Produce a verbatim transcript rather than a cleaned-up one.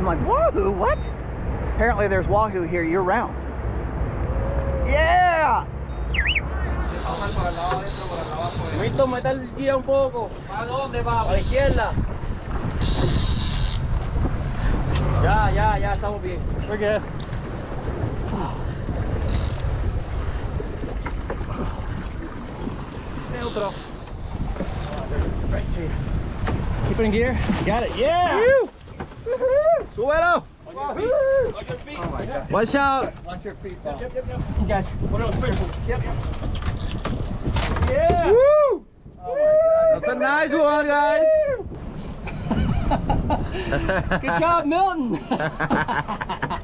I'm like, wahoo, what? Apparently there's wahoo here year round. Yeah! Vito, mete el guía un poco. ¿Para dónde va? A la izquierda. Ya, ya, ya estamos bien. We're good. Neutro. Right to you. Keep it in gear. Got it. Yeah! Súbelo. Watch your feet. Oh my God. Watch out. Watch your feet. Yep, yep, yep, yep. You guys. Put it on the Yep, yep. Yeah! Woo! Oh my God. That's a nice one, guys. Good job, Milton.